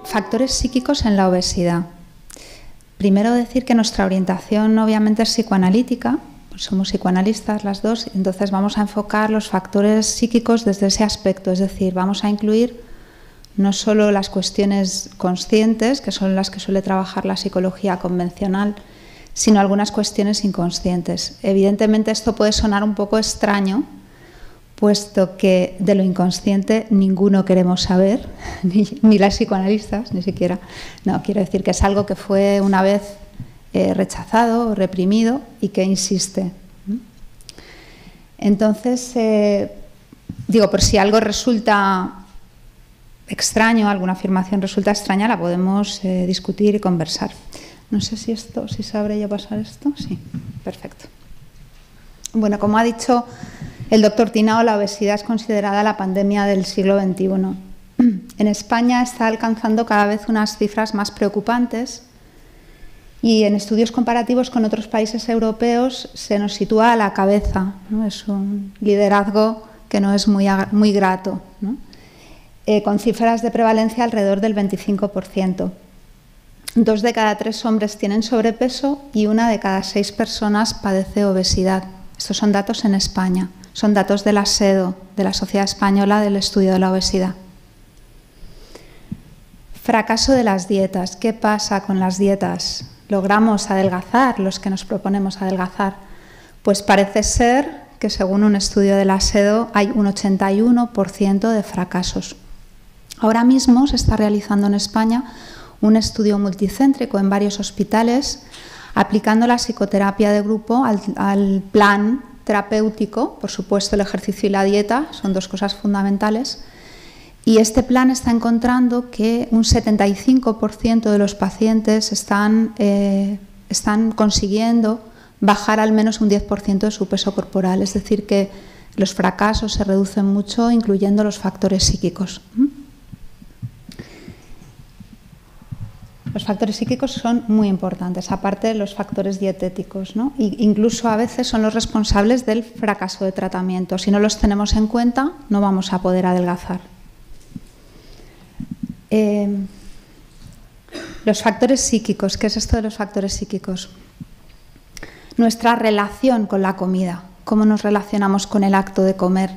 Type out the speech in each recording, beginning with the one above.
Factores psíquicos en la obesidad. Primero decir que nuestra orientación obviamente es psicoanalítica, pues somos psicoanalistas las dos, entonces vamos a enfocar los factores psíquicos desde ese aspecto, es decir, vamos a incluir no solo las cuestiones conscientes, que son las que suele trabajar la psicología convencional, sino algunas cuestiones inconscientes. Evidentemente esto puede sonar un poco extraño, puesto que de lo inconsciente ninguno queremos saber, ni las psicoanalistas, ni siquiera. No, quiero decir que es algo que fue una vez rechazado o reprimido y que insiste. Entonces, digo, por si algo resulta extraño, alguna afirmación resulta extraña, la podemos discutir y conversar. No sé si sabré yo pasar esto. Sí, perfecto. Bueno, como ha dicho el doctor Tinao, la obesidad es considerada la pandemia del siglo XXI. En España está alcanzando cada vez unas cifras más preocupantes y en estudios comparativos con otros países europeos se nos sitúa a la cabeza, ¿no? Es un liderazgo que no es muy grato, ¿no? Con cifras de prevalencia alrededor del 25%. 2 de cada 3 hombres tienen sobrepeso y 1 de cada 6 personas padece obesidad. Estos son datos en España. Son datos de la SEDO, de la Sociedad Española del Estudio de la Obesidad. Fracaso de las dietas. ¿Qué pasa con las dietas? ¿Logramos adelgazar los que nos proponemos adelgazar? Pues parece ser que según un estudio de la SEDO hay un 81% de fracasos. Ahora mismo se está realizando en España un estudio multicéntrico en varios hospitales aplicando la psicoterapia de grupo al plan terapéutico, por supuesto el ejercicio y la dieta, son 2 cosas fundamentales, y este plan está encontrando que un 75% de los pacientes están consiguiendo bajar al menos un 10% de su peso corporal, es decir que los fracasos se reducen mucho, incluyendo los factores psíquicos. Los factores psíquicos son muy importantes, aparte de los factores dietéticos, ¿no? Incluso a veces son los responsables del fracaso de tratamiento. Si no los tenemos en cuenta, no vamos a poder adelgazar. Los factores psíquicos, ¿qué es esto de los factores psíquicos? Nuestra relación con la comida, cómo nos relacionamos con el acto de comer.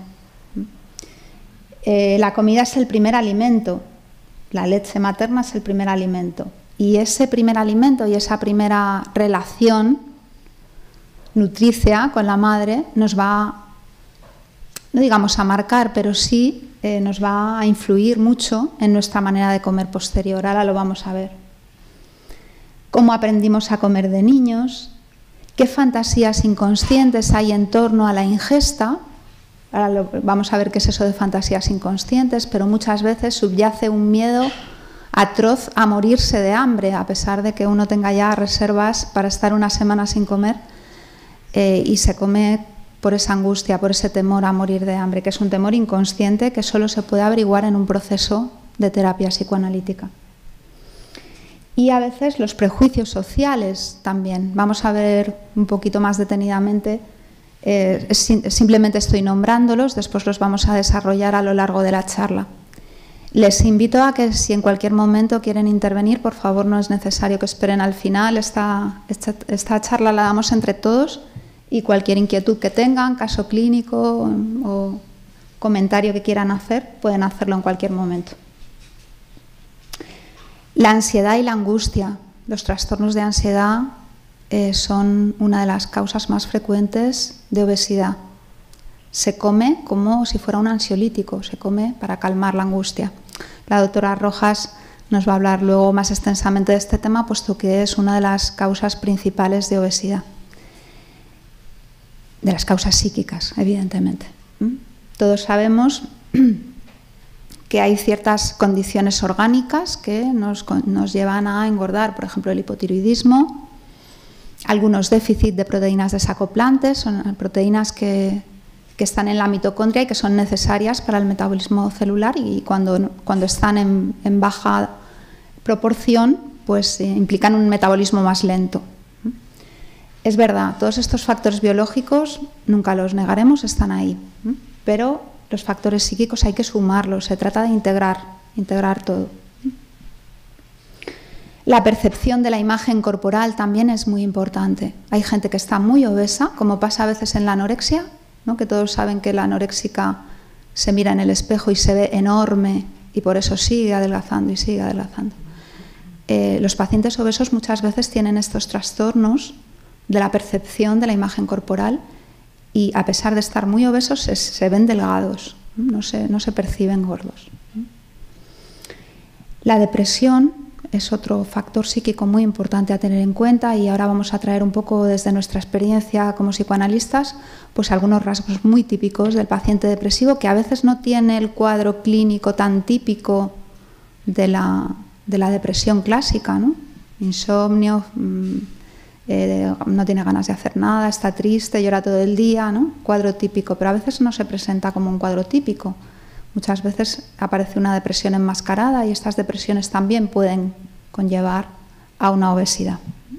La comida es el primer alimento, la leche materna es el primer alimento. Y ese primer alimento y esa primera relación nutricia con la madre nos va, no digamos a marcar, pero sí nos va a influir mucho en nuestra manera de comer posterior. Ahora lo vamos a ver. Cómo aprendimos a comer de niños, qué fantasías inconscientes hay en torno a la ingesta. Ahora vamos a ver qué es eso de fantasías inconscientes, pero muchas veces subyace un miedo atroz a morirse de hambre, a pesar de que uno tenga ya reservas para estar una semana sin comer, y se come por esa angustia, por ese temor a morir de hambre, que es un temor inconsciente que solo se puede averiguar en un proceso de terapia psicoanalítica. Y a veces los prejuicios sociales también. Vamos a ver un poquito más detenidamente. Simplemente estoy nombrándolos, después los vamos a desarrollar a lo largo de la charla. Les invito a que si en cualquier momento quieren intervenir, por favor no es necesario que esperen al final. Esta charla la damos entre todos y cualquier inquietud que tengan, caso clínico o comentario que quieran hacer, pueden hacerlo en cualquier momento. La ansiedad y la angustia. Los trastornos de ansiedad son una de las causas más frecuentes de obesidad. Se come como si fuera un ansiolítico, se come para calmar la angustia. La doctora Rojas nos va a hablar luego más extensamente de este tema, puesto que es una de las causas principales de obesidad. De las causas psíquicas, evidentemente. Todos sabemos que hay ciertas condiciones orgánicas que nos llevan a engordar, por ejemplo el hipotiroidismo, algunos déficits de proteínas desacoplantes, son proteínas que están en la mitocondria y que son necesarias para el metabolismo celular, y cuando están en baja proporción, pues implican un metabolismo más lento. Es verdad, todos estos factores biológicos, nunca los negaremos, están ahí, pero los factores psíquicos hay que sumarlos, se trata de integrar todo. La percepción de la imagen corporal también es muy importante. Hay gente que está muy obesa, como pasa a veces en la anorexia, ¿no? Que todos saben que la anoréxica se mira en el espejo y se ve enorme y por eso sigue adelgazando y sigue adelgazando. Los pacientes obesos muchas veces tienen estos trastornos de la percepción de la imagen corporal y a pesar de estar muy obesos se ven delgados, no se perciben gordos. La depresión es otro factor psíquico muy importante a tener en cuenta y ahora vamos a traer un poco desde nuestra experiencia como psicoanalistas pues algunos rasgos muy típicos del paciente depresivo que a veces no tiene el cuadro clínico tan típico de la depresión clásica, ¿no? Insomnio, no tiene ganas de hacer nada, está triste, llora todo el día, ¿no? Cuadro típico, pero a veces no se presenta como un cuadro típico. Muchas veces aparece una depresión enmascarada y estas depresiones también pueden conllevar a una obesidad.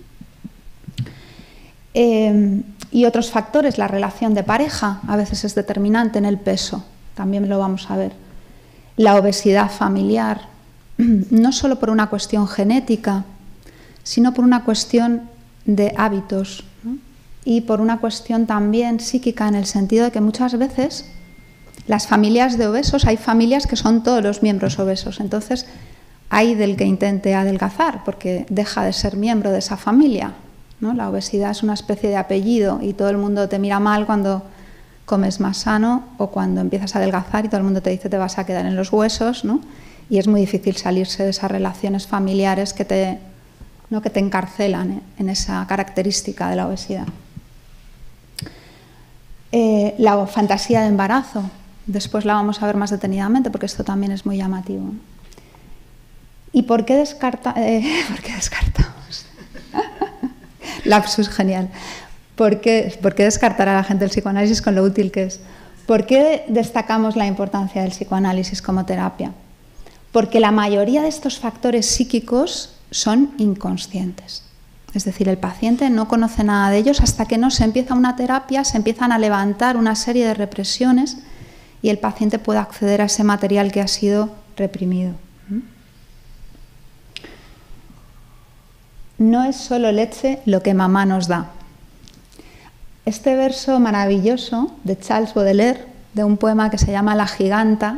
Y otros factores, la relación de pareja a veces es determinante en el peso, también lo vamos a ver. La obesidad familiar, no solo por una cuestión genética, sino por una cuestión de hábitos, ¿no? Y por una cuestión también psíquica en el sentido de que muchas veces las familias de obesos, hay familias que son todos los miembros obesos, entonces hay del que intente adelgazar porque deja de ser miembro de esa familia, ¿no? La obesidad es una especie de apellido y todo el mundo te mira mal cuando comes más sano o cuando empiezas a adelgazar y todo el mundo te dice te vas a quedar en los huesos, ¿no? Y es muy difícil salirse de esas relaciones familiares que te encarcelan en esa característica de la obesidad. La fantasía de embarazo. Después la vamos a ver más detenidamente porque esto también es muy llamativo. ¿Y por qué descartamos? Lapsus genial. ¿Por qué descartar a la gente del psicoanálisis con lo útil que es? ¿Por qué destacamos la importancia del psicoanálisis como terapia? Porque la mayoría de estos factores psíquicos son inconscientes. Es decir, el paciente no conoce nada de ellos hasta que no se empieza una terapia, se empiezan a levantar una serie de represiones y el paciente puede acceder a ese material que ha sido reprimido. No es solo leche lo que mamá nos da. Este verso maravilloso de Charles Baudelaire, de un poema que se llama La giganta,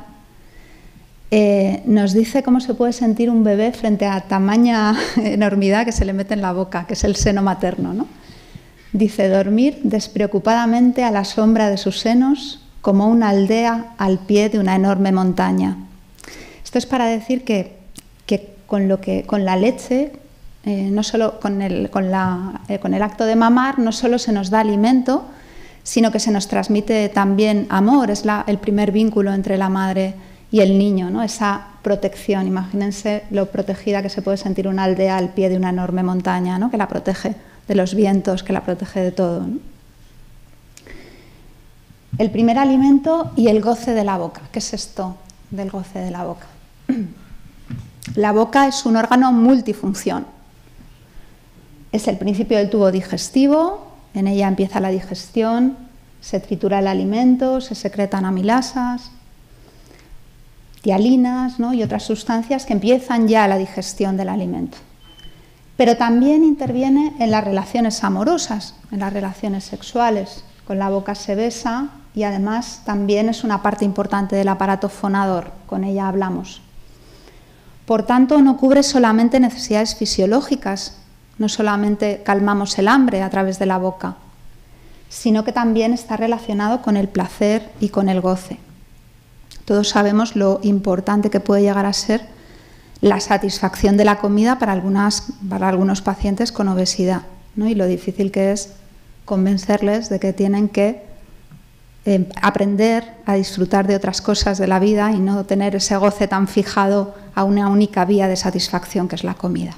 nos dice cómo se puede sentir un bebé frente a tamaña enormidad que se le mete en la boca, que es el seno materno, ¿no? Dice, dormir despreocupadamente a la sombra de sus senos como una aldea al pie de una enorme montaña. Esto es para decir que con la leche, no solo con el acto de mamar, no solo se nos da alimento, sino que se nos transmite también amor, es el primer vínculo entre la madre y el niño, ¿no? Esa protección. Imagínense lo protegida que se puede sentir una aldea al pie de una enorme montaña, ¿no? Que la protege de los vientos, que la protege de todo, ¿no? El primer alimento y el goce de la boca. ¿Qué es esto del goce de la boca? La boca es un órgano multifunción. Es el principio del tubo digestivo, en ella empieza la digestión, se tritura el alimento, se secretan amilasas, tialinas, ¿no? Y otras sustancias que empiezan ya la digestión del alimento. Pero también interviene en las relaciones amorosas, en las relaciones sexuales. Con la boca se besa y además también es una parte importante del aparato fonador, con ella hablamos. Por tanto, no cubre solamente necesidades fisiológicas, no solamente calmamos el hambre a través de la boca, sino que también está relacionado con el placer y con el goce. Todos sabemos lo importante que puede llegar a ser la satisfacción de la comida para algunos pacientes con obesidad, ¿no? Y lo difícil que es convencerles de que tienen que aprender a disfrutar de otras cosas de la vida y no tener ese goce tan fijado a una única vía de satisfacción que es la comida.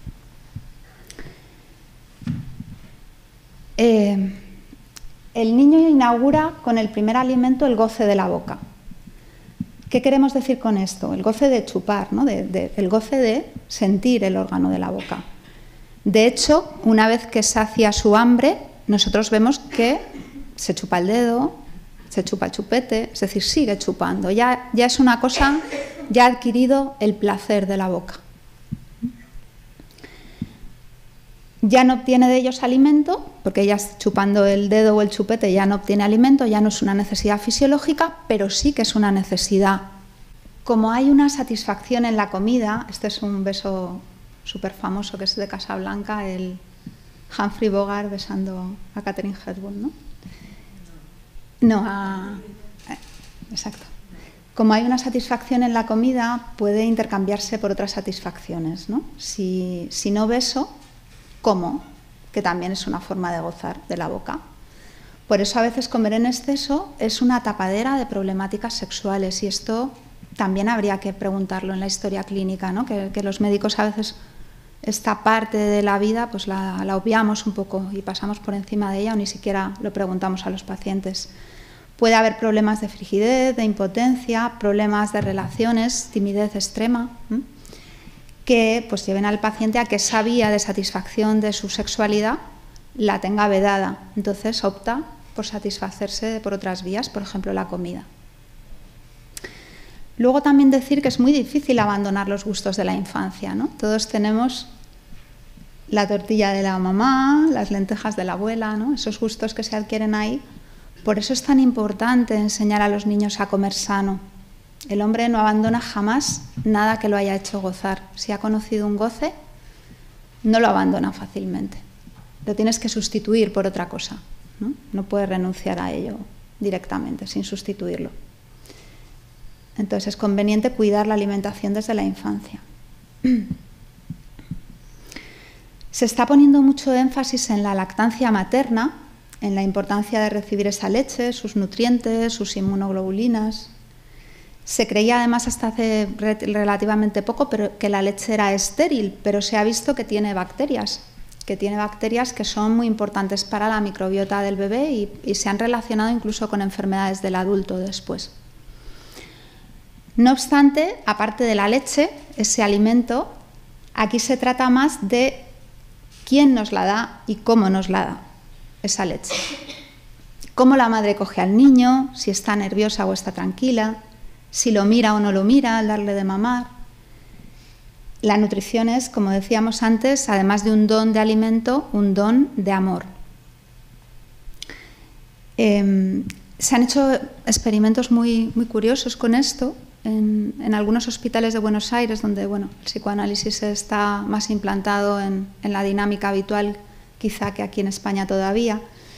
El niño inaugura con el primer alimento el goce de la boca. ¿Qué queremos decir con esto? El goce de chupar, ¿no? El goce de sentir el órgano de la boca. De hecho, una vez que sacia su hambre, nosotros vemos que se chupa el dedo, se chupa el chupete, es decir, sigue chupando. Ya es una cosa, ya ha adquirido el placer de la boca. ya no obtiene de ellos alimento, porque ella chupando el dedo o el chupete ya no obtiene alimento, ya no es una necesidad fisiológica, pero sí que es una necesidad. Como hay una satisfacción en la comida, este es un beso súper famoso que es de Casablanca, el Humphrey Bogart besando a Katharine Hepburn, ¿no? No, exacto. Como hay una satisfacción en la comida, puede intercambiarse por otras satisfacciones, ¿no? Si no beso, como, que también es una forma de gozar de la boca. Por eso a veces comer en exceso es una tapadera de problemáticas sexuales y esto también habría que preguntarlo en la historia clínica, ¿no? Que los médicos a veces esta parte de la vida pues la obviamos un poco y pasamos por encima de ella o ni siquiera lo preguntamos a los pacientes. Puede haber problemas de frigidez, de impotencia, problemas de relaciones, timidez extrema, que pues lleven al paciente a que esa vía de satisfacción de su sexualidad la tenga vedada. Entonces opta por satisfacerse por otras vías, por ejemplo la comida. Luego también decir que es muy difícil abandonar los gustos de la infancia, ¿no? Todos tenemos la tortilla de la mamá, las lentejas de la abuela, ¿no? Esos gustos que se adquieren ahí. Por eso es tan importante enseñar a los niños a comer sano. El hombre no abandona jamás nada que lo haya hecho gozar. Si ha conocido un goce, no lo abandona fácilmente. Lo tienes que sustituir por otra cosa, ¿no? No puedes renunciar a ello directamente, sin sustituirlo. Entonces es conveniente cuidar la alimentación desde la infancia. Se está poniendo mucho énfasis en la lactancia materna, en la importancia de recibir esa leche, sus nutrientes, sus inmunoglobulinas. Se creía además hasta hace relativamente poco que la leche era estéril, pero se ha visto que tiene bacterias que son muy importantes para la microbiota del bebé y se han relacionado incluso con enfermedades del adulto después. No obstante, aparte de la leche, ese alimento, aquí se trata más de quién nos la da y cómo nos la da esa leche. Cómo la madre coge al niño, si está nerviosa o está tranquila, si lo mira o no lo mira al darle de mamar. La nutrición es, como decíamos antes, además de un don de alimento, un don de amor. Se han hecho experimentos muy curiosos con esto en algunos hospitales de Buenos Aires, donde el psicoanálisis está más implantado en la dinámica habitual, quizá que aquí en España todavía.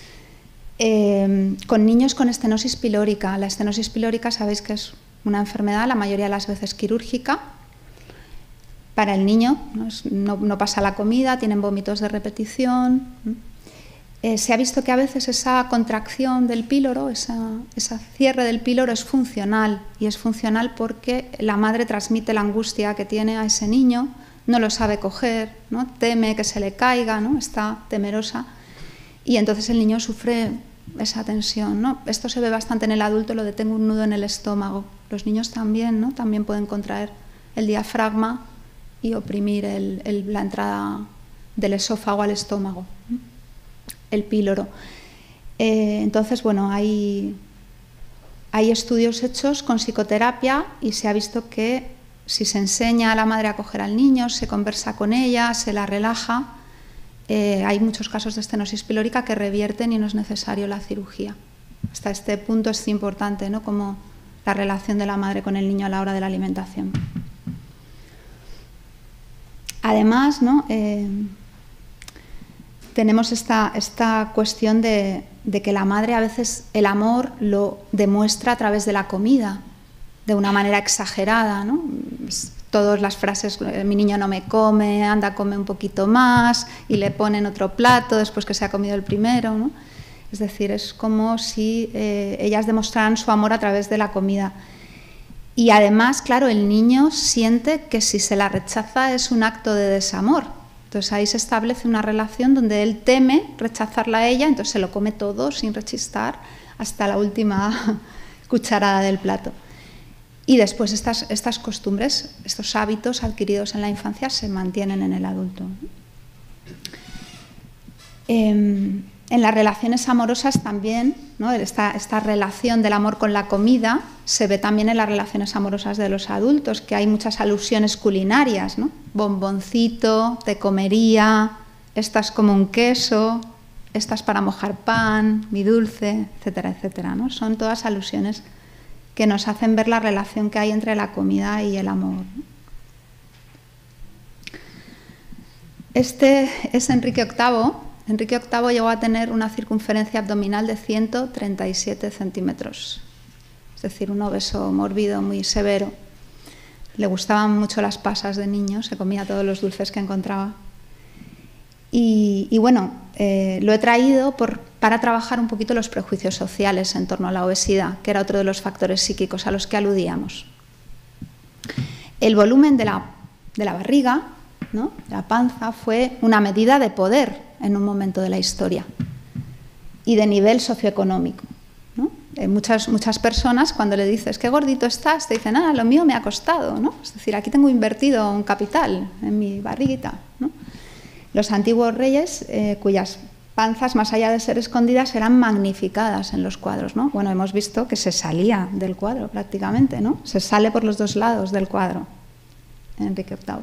Con niños con estenosis pilórica. La estenosis pilórica sabéis que es una enfermedad, la mayoría de las veces quirúrgica. Para el niño no pasa la comida, tienen vómitos de repetición. Se ha visto que a veces esa contracción del píloro, ese cierre del píloro es funcional, y es funcional porque la madre transmite la angustia que tiene a ese niño, no lo sabe coger, ¿no? Teme que se le caiga, ¿no? Está temerosa. Y entonces el niño sufre esa tensión, ¿no? Esto se ve bastante en el adulto, lo de tengo un nudo en el estómago. Los niños también, ¿no? También pueden contraer el diafragma y oprimir la entrada del esófago al estómago, ¿no? El píloro. Entonces, hay estudios hechos con psicoterapia y se ha visto que si se enseña a la madre a coger al niño, se conversa con ella, se la relaja, hay muchos casos de estenosis pilórica que revierten y no es necesario la cirugía. Hasta este punto es importante, ¿no? Como la relación de la madre con el niño a la hora de la alimentación. Además, ¿no? Tenemos esta cuestión de que la madre a veces el amor lo demuestra a través de la comida, de una manera exagerada, ¿no? Todas las frases, mi niño no me come, anda, come un poquito más, y le ponen otro plato después que se ha comido el primero, ¿no? Es decir, es como si ellas demostraran su amor a través de la comida. Y además, claro, el niño siente que si se la rechaza es un acto de desamor. Entonces ahí se establece una relación donde él teme rechazarla a ella, entonces se lo come todo sin rechistar hasta la última cucharada del plato. Y después estas costumbres, estos hábitos adquiridos en la infancia se mantienen en el adulto. En las relaciones amorosas también, ¿no? Esta relación del amor con la comida se ve también en las relaciones amorosas de los adultos, que hay muchas alusiones culinarias, ¿no? Bomboncito, te comería, esta es como un queso, esta es para mojar pan, mi dulce, etcétera, etcétera, ¿no? Son todas alusiones que nos hacen ver la relación que hay entre la comida y el amor, ¿no? Este es Enrique VIII. Enrique VIII llegó a tener una circunferencia abdominal de 137 centímetros, es decir, un obeso mórbido muy severo. Le gustaban mucho las pasas de niño, se comía todos los dulces que encontraba. Y bueno, lo he traído para trabajar un poquito los prejuicios sociales en torno a la obesidad, que era otro de los factores psíquicos a los que aludíamos. El volumen de la barriga, ¿no?, de la panza, fue una medida de poder en un momento de la historia y de nivel socioeconómico, ¿no? Muchas personas, cuando le dices qué gordito estás, te dicen, lo mío me ha costado, ¿no? Es decir, aquí tengo invertido un capital en mi barriguita, ¿no? Los antiguos reyes, cuyas panzas, más allá de ser escondidas, eran magnificadas en los cuadros, ¿no? Bueno, hemos visto que se salía del cuadro prácticamente, ¿no? Se sale por los dos lados del cuadro, Enrique VIII.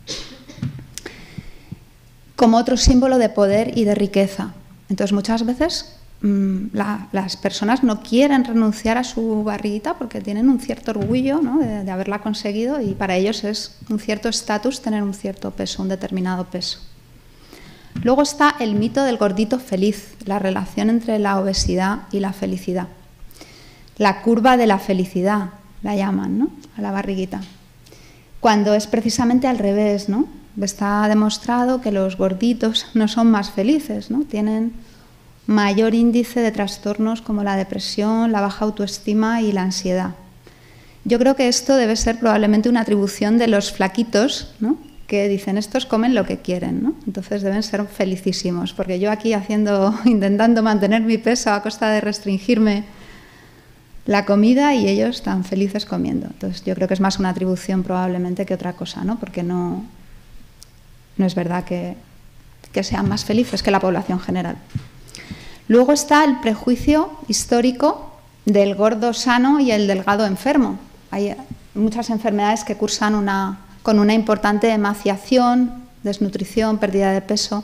Como otro símbolo de poder y de riqueza. Entonces, muchas veces las personas no quieren renunciar a su barriguita porque tienen un cierto orgullo, ¿no?, de haberla conseguido, y para ellos es un cierto estatus tener un cierto peso, un determinado peso. Luego está el mito del gordito feliz, la relación entre la obesidad y la felicidad. La curva de la felicidad, la llaman, ¿no?, a la barriguita. Cuando es precisamente al revés, ¿no? Está demostrado que los gorditos no son más felices, ¿no? Tienen mayor índice de trastornos como la depresión, la baja autoestima y la ansiedad. Yo creo que esto debe ser probablemente una atribución de los flaquitos, ¿no?, que dicen, estos comen lo que quieren, ¿no? Entonces deben ser felicísimos, porque yo aquí intentando mantener mi peso a costa de restringirme la comida, y ellos tan felices comiendo. Entonces yo creo que es más una atribución probablemente que otra cosa, ¿no?, porque no es verdad que sean más felices que la población general. Luego está el prejuicio histórico del gordo sano y el delgado enfermo. Hay muchas enfermedades que cursan con una importante emaciación, desnutrición, pérdida de peso,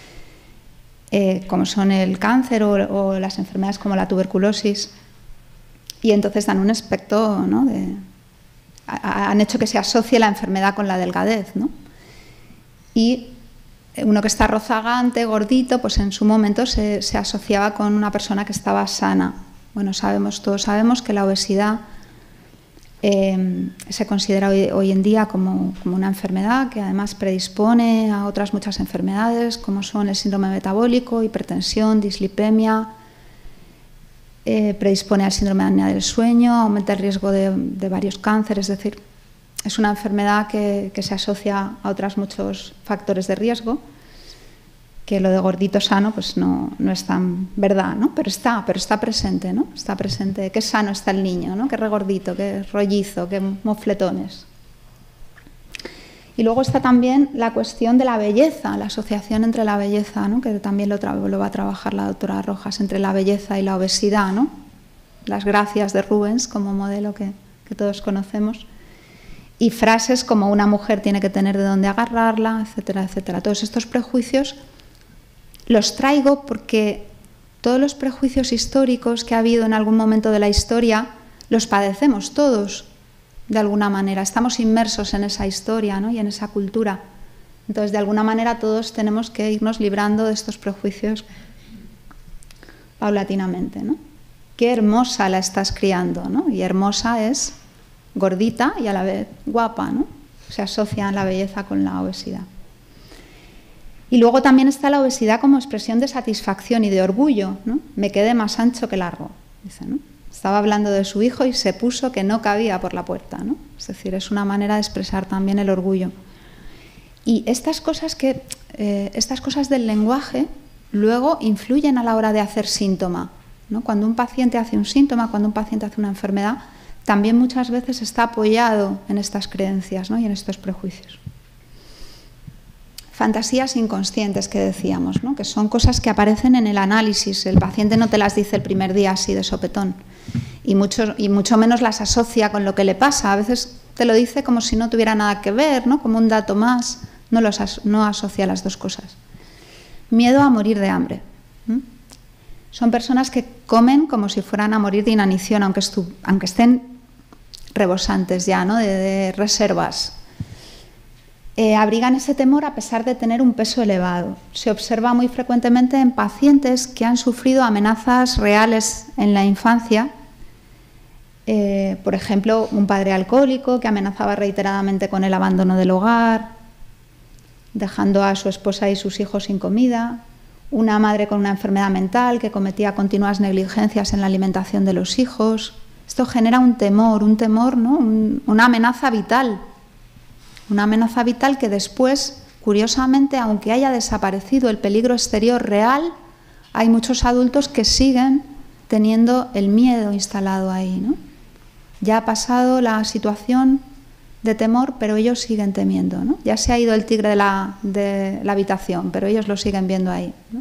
como son el cáncer o las enfermedades como la tuberculosis, y entonces dan un aspecto, ¿no?, han hecho que se asocie la enfermedad con la delgadez, ¿no? Y uno que está rozagante, gordito, pues en su momento se asociaba con una persona que estaba sana. Bueno, todos sabemos que la obesidad se considera hoy en día como una enfermedad que además predispone a otras muchas enfermedades, como son el síndrome metabólico, hipertensión, dislipemia, predispone al síndrome de apnea del sueño, aumenta el riesgo de varios cánceres. Es decir, es una enfermedad que se asocia a otros muchos factores de riesgo, que lo de gordito sano pues no es tan verdad, ¿no? Pero está presente, ¿no? Está presente, qué sano está el niño, ¿no?, qué regordito, qué rollizo, qué mofletones. Y luego está también la cuestión de la belleza, la asociación entre la belleza, ¿no?, que también lo va a trabajar la doctora Rojas, entre la belleza y la obesidad, ¿no? Las gracias de Rubens como modelo que todos conocemos. Y frases como una mujer tiene que tener de dónde agarrarla, etcétera, etcétera. Todos estos prejuicios los traigo porque todos los prejuicios históricos que ha habido en algún momento de la historia los padecemos todos, de alguna manera. Estamos inmersos en esa historia, ¿no?, y en esa cultura. Entonces, de alguna manera, todos tenemos que irnos librando de estos prejuicios paulatinamente, ¿no? Qué hermosa la estás criando, ¿no? Y hermosa es gordita y a la vez guapa, ¿no? Se asocia la belleza con la obesidad. Y luego también está la obesidad como expresión de satisfacción y de orgullo, ¿no? Me quedé más ancho que largo, dice, ¿no? Estaba hablando de su hijo y se puso que no cabía por la puerta, ¿no? Es decir, es una manera de expresar también el orgullo. Y estas cosas del lenguaje luego influyen a la hora de hacer síntoma, ¿no? Cuando un paciente hace un síntoma, cuando un paciente hace una enfermedad, también muchas veces está apoyado en estas creencias, ¿no?, y en estos prejuicios. Fantasías inconscientes que decíamos, ¿no?, que son cosas que aparecen en el análisis. El paciente no te las dice el primer día así de sopetón y mucho menos las asocia con lo que le pasa. A veces te lo dice como si no tuviera nada que ver, ¿no?, como un dato más, no asocia las dos cosas. Miedo a morir de hambre. Son personas que comen como si fueran a morir de inanición, aunque estén rebosantes ya, ¿no? de reservas. Abrigan ese temor a pesar de tener un peso elevado. Se observa muy frecuentemente en pacientes que han sufrido amenazas reales en la infancia. Por ejemplo, un padre alcohólico que amenazaba reiteradamente con el abandono del hogar, dejando a su esposa y sus hijos sin comida. Una madre con una enfermedad mental que cometía continuas negligencias en la alimentación de los hijos. Esto genera un temor, ¿no? Una amenaza vital. Una amenaza vital que después, curiosamente, aunque haya desaparecido el peligro exterior real, hay muchos adultos que siguen teniendo el miedo instalado ahí, ¿no? Ya ha pasado la situación de temor, pero ellos siguen temiendo, ¿no? Ya se ha ido el tigre de la habitación, pero ellos lo siguen viendo ahí, ¿no?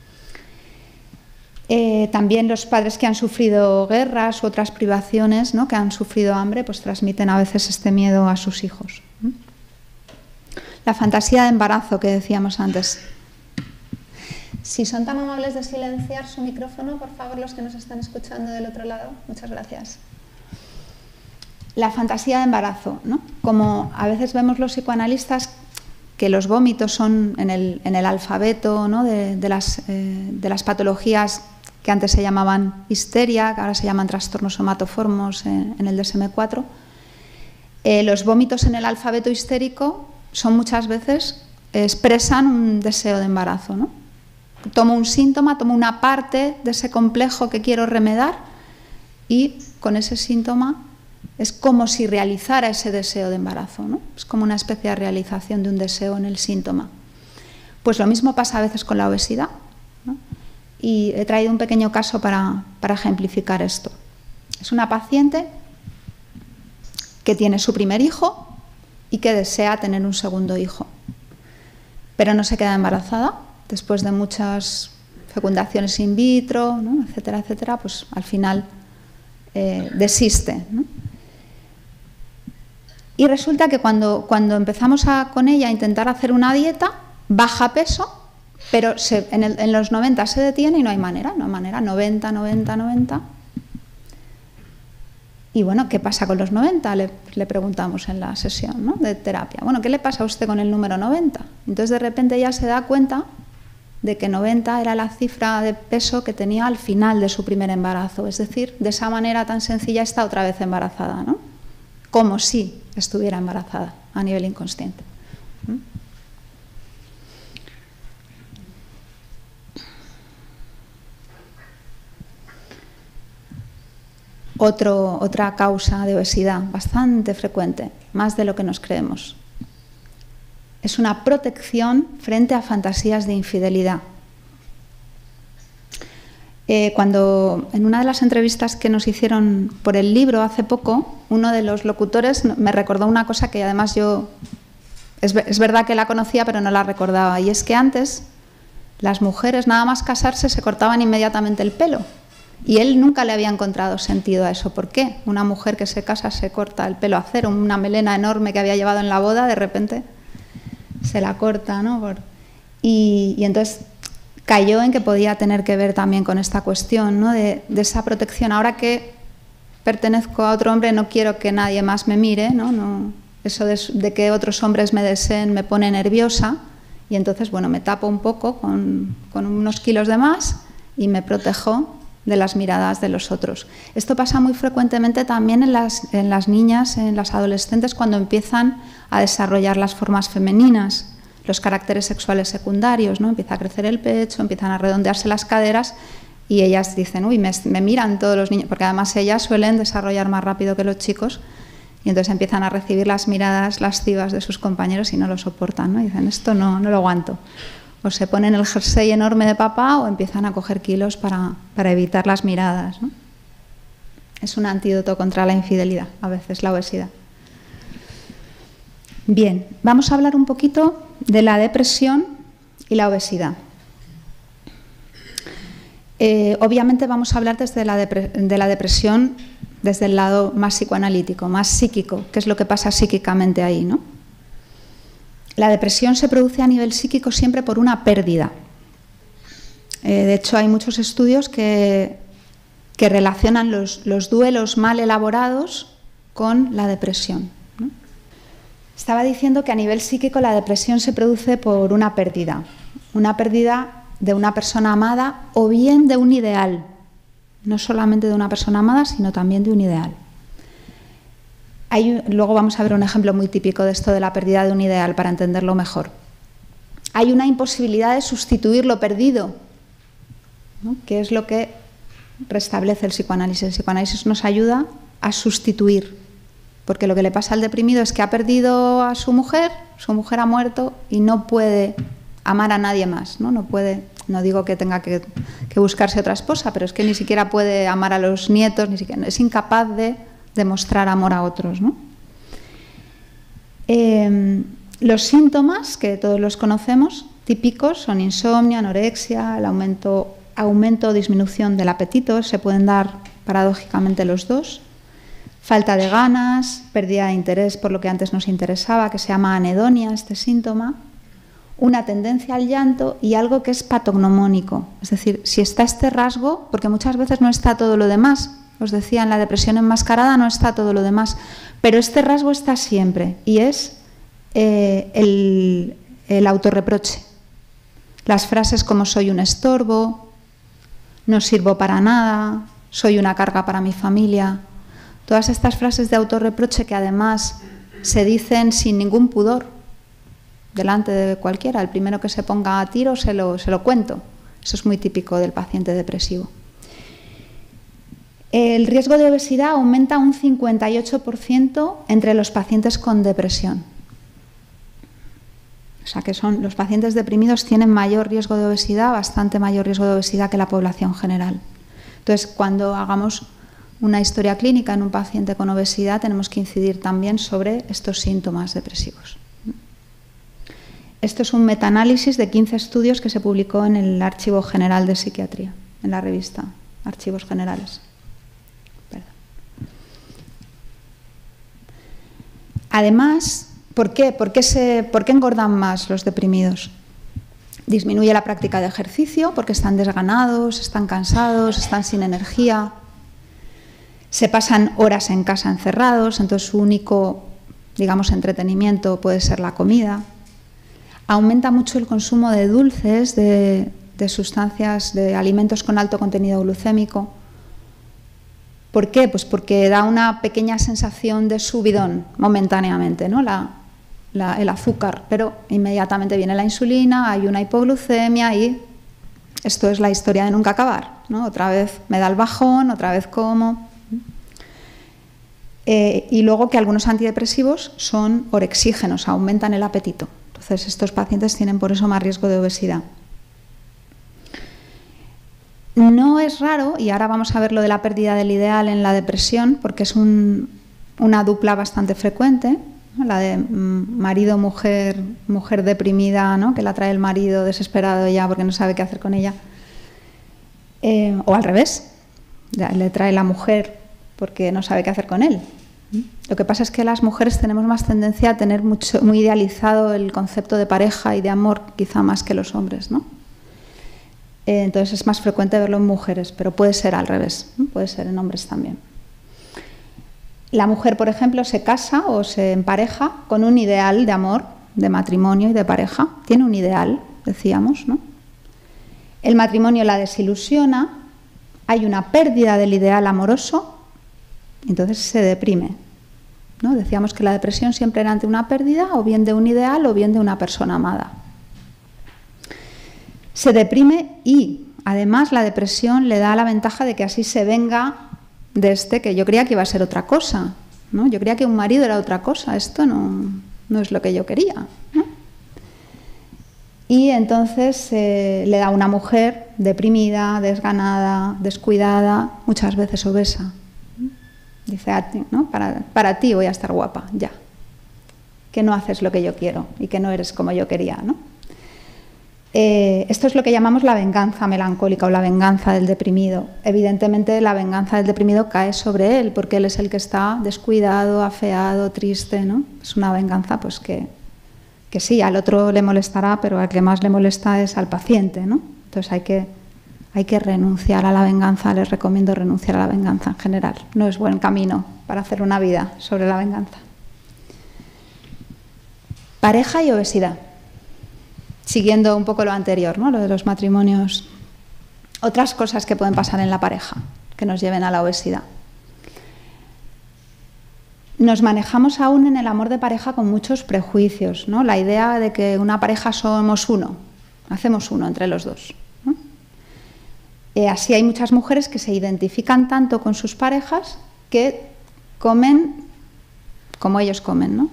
También los padres que han sufrido guerras u otras privaciones, ¿no? Que han sufrido hambre, pues transmiten a veces este miedo a sus hijos, ¿no? La fantasía de embarazo que decíamos antes. Si son tan amables de silenciar su micrófono, por favor, los que nos están escuchando del otro lado. Muchas gracias. La fantasía de embarazo, ¿no? Como a veces vemos los psicoanalistas que los vómitos son en el alfabeto, ¿no? de las patologías que antes se llamaban histeria, que ahora se llaman trastornos somatoformos en el DSM-4. Los vómitos en el alfabeto histérico son muchas veces, expresan un deseo de embarazo, ¿no? Tomo un síntoma, tomo una parte de ese complejo que quiero remedar y con ese síntoma es como si realizara ese deseo de embarazo, ¿no? Es como una especie de realización de un deseo en el síntoma. Pues lo mismo pasa a veces con la obesidad, ¿no? Y he traído un pequeño caso para ejemplificar esto. Es una paciente que tiene su primer hijo y que desea tener un segundo hijo, pero no se queda embarazada. Después de muchas fecundaciones in vitro, ¿no? etcétera, etcétera, pues al final desiste, ¿no? Y resulta que cuando empezamos con ella a intentar hacer una dieta, baja peso, pero en los 90 se detiene y no hay manera, 90, 90, 90. Y bueno, ¿qué pasa con los 90? Le preguntamos en la sesión, ¿no? de terapia. Bueno, ¿qué le pasa a usted con el número 90? Entonces de repente ella se da cuenta de que 90 era la cifra de peso que tenía al final de su primer embarazo. Es decir, de esa manera tan sencilla está otra vez embarazada, ¿no? Como si estuviera embarazada a nivel inconsciente. Otra causa de obesidad bastante frecuente, más de lo que nos creemos, es una protección frente a fantasías de infidelidad. Cuando en una de las entrevistas que nos hicieron por el libro hace poco, uno de los locutores me recordó una cosa que además yo, es verdad que la conocía pero no la recordaba, y es que antes las mujeres nada más casarse se cortaban inmediatamente el pelo. Y él nunca le había encontrado sentido a eso. ¿Por qué? Una mujer que se casa se corta el pelo a cero, una melena enorme que había llevado en la boda, de repente se la corta, ¿no? Y entonces cayó en que podía tener que ver también con esta cuestión, ¿no? de esa protección. Ahora que pertenezco a otro hombre, no quiero que nadie más me mire, ¿no? Eso de que otros hombres me deseen me pone nerviosa, y entonces, bueno, me tapo un poco con unos kilos de más y me protejo de las miradas de los otros. Esto pasa muy frecuentemente también en las niñas, en las adolescentes, cuando empiezan a desarrollar las formas femeninas, los caracteres sexuales secundarios, ¿no? Empieza a crecer el pecho, empiezan a redondearse las caderas y ellas dicen, uy, me miran todos los niños, porque además ellas suelen desarrollar más rápido que los chicos, y entonces empiezan a recibir las miradas lascivas de sus compañeros y no lo soportan, ¿no? Y dicen, esto no lo aguanto. O se ponen el jersey enorme de papá o empiezan a coger kilos para evitar las miradas, ¿no? Es un antídoto contra la infidelidad, a veces la obesidad. Bien, vamos a hablar un poquito de la depresión y la obesidad. Obviamente vamos a hablar de la depresión desde el lado más psicoanalítico, más psíquico, qué es lo que pasa psíquicamente ahí, ¿no? La depresión se produce a nivel psíquico siempre por una pérdida De hecho, hay muchos estudios que relacionan los duelos mal elaborados con la depresión, ¿no? Estaba diciendo que a nivel psíquico la depresión se produce por una pérdida de una persona amada o bien de un ideal, no solamente de una persona amada, sino también de un ideal. Luego vamos a ver un ejemplo muy típico de esto de la pérdida de un ideal para entenderlo mejor. Hay una imposibilidad de sustituir lo perdido, ¿no? Que es lo que restablece el psicoanálisis. El psicoanálisis nos ayuda a sustituir, porque lo que le pasa al deprimido es que ha perdido a su mujer ha muerto y no puede amar a nadie más, ¿no? No digo que tenga que buscarse otra esposa, pero es que ni siquiera puede amar a los nietos, es incapaz de demostrar amor a otros, ¿no? Los síntomas, que todos los conocemos, típicos, son insomnio, anorexia, el aumento o disminución del apetito, se pueden dar paradójicamente los dos, falta de ganas, pérdida de interés por lo que antes nos interesaba, que se llama anedonia, este síntoma, una tendencia al llanto y algo que es patognomónico, es decir, si está este rasgo, porque muchas veces no está todo lo demás, os decía, en la depresión enmascarada no está todo lo demás, pero este rasgo está siempre y es el autorreproche. Las frases como soy un estorbo, no sirvo para nada, soy una carga para mi familia, todas estas frases de autorreproche que además se dicen sin ningún pudor delante de cualquiera, el primero que se ponga a tiro se lo cuento. Eso es muy típico del paciente depresivo. El riesgo de obesidad aumenta un 58% entre los pacientes con depresión. O sea que los pacientes deprimidos tienen mayor riesgo de obesidad, bastante mayor riesgo de obesidad que la población general. Entonces, cuando hagamos una historia clínica en un paciente con obesidad, tenemos que incidir también sobre estos síntomas depresivos. Esto es un metaanálisis de 15 estudios que se publicó en el Archivo General de Psiquiatría, en la revista Archivos Generales. Además, ¿por qué engordan más los deprimidos? Disminuye la práctica de ejercicio porque están desganados, están cansados, están sin energía. Se pasan horas en casa encerrados, entonces su único, digamos, entretenimiento puede ser la comida. Aumenta mucho el consumo de dulces, de sustancias, de alimentos con alto contenido glucémico. ¿Por qué? Pues porque da una pequeña sensación de subidón momentáneamente, ¿no? El azúcar, pero inmediatamente viene la insulina, hay una hipoglucemia y esto es la historia de nunca acabar, ¿no? Otra vez me da el bajón, otra vez como. Y luego que algunos antidepresivos son orexígenos, aumentan el apetito. Entonces estos pacientes tienen por eso más riesgo de obesidad. No es raro, y ahora vamos a ver lo de la pérdida del ideal en la depresión, porque es una dupla bastante frecuente, ¿no? La de marido-mujer, mujer deprimida, ¿no? Que la trae el marido desesperado ya porque no sabe qué hacer con ella. O al revés, le trae la mujer porque no sabe qué hacer con él. Lo que pasa es que las mujeres tenemos más tendencia a tener muy idealizado el concepto de pareja y de amor, quizá más que los hombres, ¿no? Entonces es más frecuente verlo en mujeres, pero puede ser al revés, ¿no? Puede ser en hombres también. La mujer, por ejemplo, se casa o se empareja con un ideal de amor, de matrimonio y de pareja. Tiene un ideal, decíamos, ¿no? El matrimonio la desilusiona, hay una pérdida del ideal amoroso, entonces se deprime, ¿no? Decíamos que la depresión siempre era ante una pérdida, o bien de un ideal o bien de una persona amada. Se deprime y, además, la depresión le da la ventaja de que así se venga de este que yo creía que iba a ser otra cosa, ¿no? Yo creía que un marido era otra cosa, esto no es lo que yo quería, ¿no? Y entonces le da una mujer deprimida, desganada, descuidada, muchas veces obesa. Dice, ¿no? Para ti voy a estar guapa, ya. Que no haces lo que yo quiero y que no eres como yo quería, ¿no? Esto es lo que llamamos la venganza melancólica o la venganza del deprimido. Evidentemente la venganza del deprimido cae sobre él porque él es el que está descuidado, afeado, triste, ¿no? Es una venganza pues que sí, al otro le molestará, pero al que más le molesta es al paciente, ¿no? Entonces hay que hay que renunciar a la venganza. Les recomiendo renunciar a la venganza en general. No es buen camino para hacer una vida sobre la venganza. Pareja y obesidad. Siguiendo un poco lo anterior, ¿no? Lo de los matrimonios. Otras cosas que pueden pasar en la pareja que nos lleven a la obesidad. Nos manejamos aún en el amor de pareja con muchos prejuicios, ¿no? La idea de que una pareja somos uno, hacemos uno entre los dos, ¿no? Así hay muchas mujeres que se identifican tanto con sus parejas que comen como ellos comen, ¿no?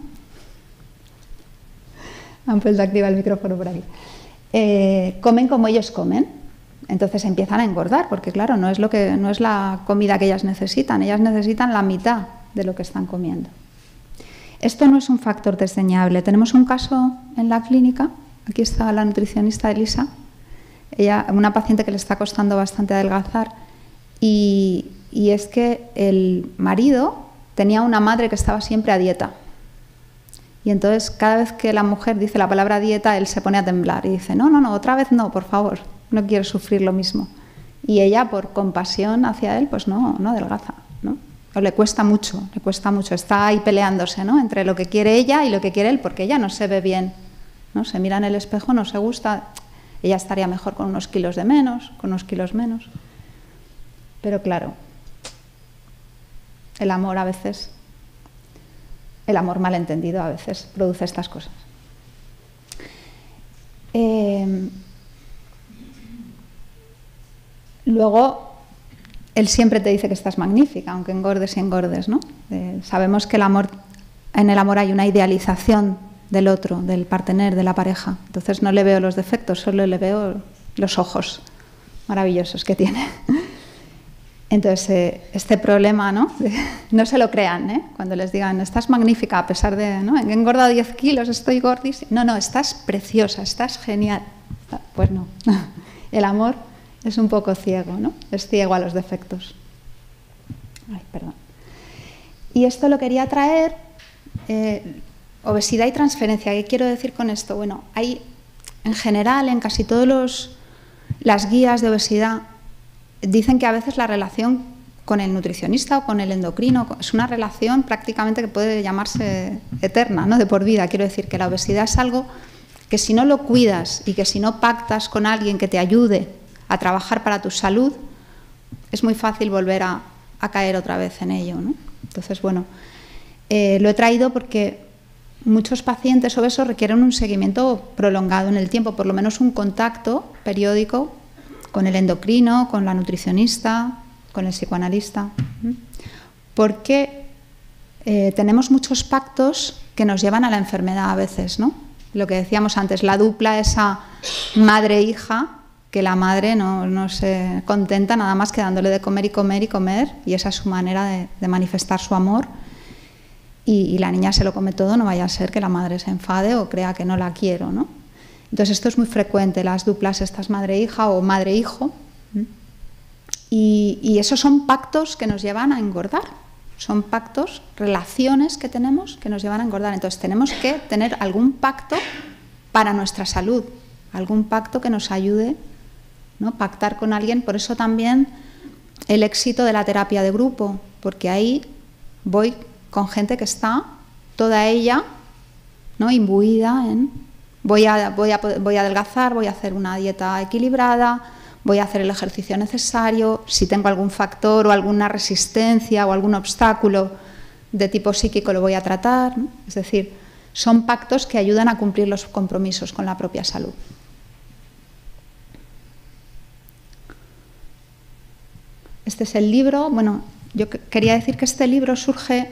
Han vuelto a activar el micrófono por aquí. Comen como ellos comen, entonces empiezan a engordar, porque claro, no es la comida que ellas necesitan la mitad de lo que están comiendo. Esto no es un factor desdeñable. Tenemos un caso en la clínica, aquí está la nutricionista Elisa, ella, una paciente que le está costando bastante adelgazar, y es que el marido tenía una madre que estaba siempre a dieta. Y entonces cada vez que la mujer dice la palabra dieta, él se pone a temblar y dice, no, otra vez no, por favor, no quiero sufrir lo mismo. Y ella, por compasión hacia él, pues no adelgaza, ¿no? O le cuesta mucho, está ahí peleándose, ¿no? Entre lo que quiere ella y lo que quiere él, porque ella no se ve bien, ¿no? Se mira en el espejo, no se gusta, ella estaría mejor con unos kilos de menos, con unos kilos menos. Pero claro, el amor malentendido a veces produce estas cosas. Luego, él siempre te dice que estás magnífica, aunque engordes y engordes, ¿no? Sabemos que en el amor hay una idealización del otro, del partener, de la pareja. Entonces no le veo los defectos, solo le veo los ojos maravillosos que tiene. Entonces, este problema, ¿no? No se lo crean, ¿eh? Cuando les digan, estás magnífica, a pesar de, ¿no? He engordado 10 kilos, estoy gordísima. No, estás preciosa, estás genial. Pues no, el amor es un poco ciego, ¿no? Es ciego a los defectos. Ay, perdón. Y esto lo quería traer, obesidad y transferencia. ¿Qué quiero decir con esto? Bueno, hay, en general, en casi todas las guías de obesidad, dicen que a veces la relación con el nutricionista o con el endocrino es una relación prácticamente que puede llamarse eterna, ¿no? De por vida. Quiero decir que la obesidad es algo que si no lo cuidas y que si no pactas con alguien que te ayude a trabajar para tu salud, es muy fácil volver a caer otra vez en ello, ¿no? Entonces, bueno, lo he traído porque muchos pacientes obesos requieren un seguimiento prolongado en el tiempo, por lo menos un contacto periódico con el endocrino, con la nutricionista, con el psicoanalista, porque tenemos muchos pactos que nos llevan a la enfermedad a veces, ¿no? Lo que decíamos antes, la dupla, esa madre-hija, que la madre no se contenta nada más que dándole de comer y comer y comer, y esa es su manera de manifestar su amor, y la niña se lo come todo, no vaya a ser que la madre se enfade o crea que no la quiero, ¿no? Entonces esto es muy frecuente, las duplas, estas madre-hija o madre-hijo, y esos son pactos que nos llevan a engordar, son pactos, relaciones que tenemos que nos llevan a engordar. Entonces tenemos que tener algún pacto para nuestra salud, algún pacto que nos ayude, ¿no? Pactar con alguien. Por eso también el éxito de la terapia de grupo, porque ahí voy con gente que está toda ella, ¿no? Imbuida en voy a adelgazar, voy a hacer una dieta equilibrada, voy a hacer el ejercicio necesario, si tengo algún factor o alguna resistencia o algún obstáculo de tipo psíquico lo voy a tratar, ¿no? Es decir, son pactos que ayudan a cumplir los compromisos con la propia salud. Este es el libro. Bueno, yo quería decir que este libro surge,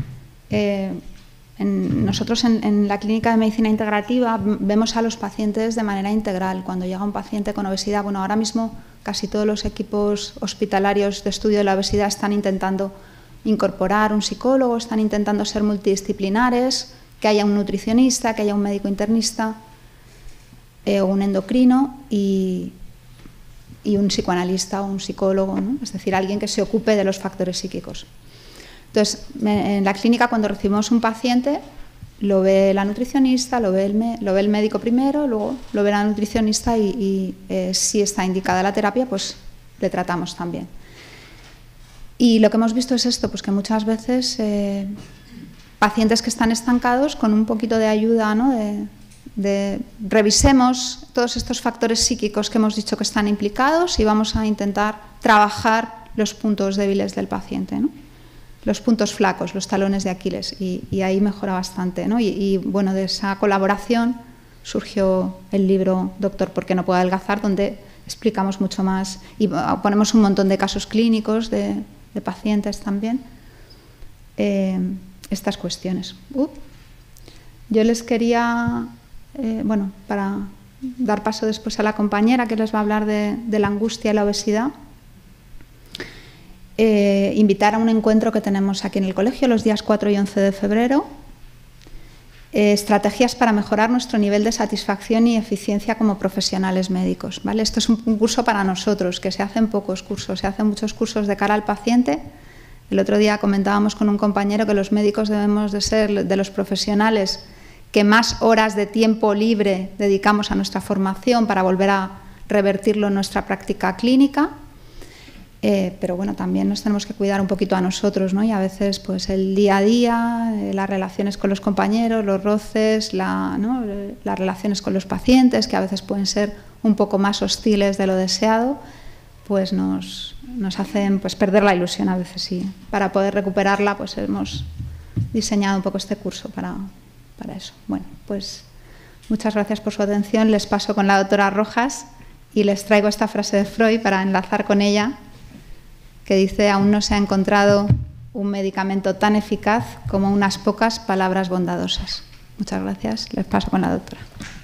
nosotros en la clínica de medicina integrativa vemos a los pacientes de manera integral. Cuando llega un paciente con obesidad, bueno, ahora mismo casi todos los equipos hospitalarios de estudio de la obesidad están intentando incorporar un psicólogo, están intentando ser multidisciplinares, que haya un nutricionista, que haya un médico internista o un endocrino y un psicoanalista o un psicólogo, ¿no? Es decir, alguien que se ocupe de los factores psíquicos. Entonces, en la clínica, cuando recibimos un paciente, lo ve la nutricionista, lo ve el médico primero, luego lo ve la nutricionista y si está indicada la terapia, pues le tratamos también. Y lo que hemos visto es esto, pues que muchas veces pacientes que están estancados, con un poquito de ayuda, ¿no? de revisemos todos estos factores psíquicos que hemos dicho que están implicados y vamos a intentar trabajar los puntos débiles del paciente, ¿no? Los puntos flacos, los talones de Aquiles, y ahí mejora bastante, ¿no? Y bueno, de esa colaboración surgió el libro Doctor, ¿por qué no puedo adelgazar?, donde explicamos mucho más y ponemos un montón de casos clínicos de pacientes también, estas cuestiones. Yo les quería, bueno, para dar paso después a la compañera que les va a hablar de la angustia y la obesidad, invitar a un encuentro que tenemos aquí en el colegio los días 4 y 11 de febrero, estrategias para mejorar nuestro nivel de satisfacción y eficiencia como profesionales médicos, ¿vale? Esto es un curso para nosotros, que se hacen pocos cursos, se hacen muchos cursos de cara al paciente. El otro día comentábamos con un compañero que los médicos debemos de ser de los profesionales que más horas de tiempo libre dedicamos a nuestra formación para volver a revertirlo en nuestra práctica clínica. Pero bueno, también nos tenemos que cuidar un poquito a nosotros, ¿no? Y a veces pues el día a día, las relaciones con los compañeros, los roces, ¿no? Las relaciones con los pacientes, que a veces pueden ser un poco más hostiles de lo deseado, pues nos hacen pues perder la ilusión a veces, y para poder recuperarla pues hemos diseñado un poco este curso para eso. Bueno, pues muchas gracias por su atención. Les paso con la doctora Rojas y les traigo esta frase de Freud para enlazar con ella, que dice: aún no se ha encontrado un medicamento tan eficaz como unas pocas palabras bondadosas. Muchas gracias. Les paso con la doctora.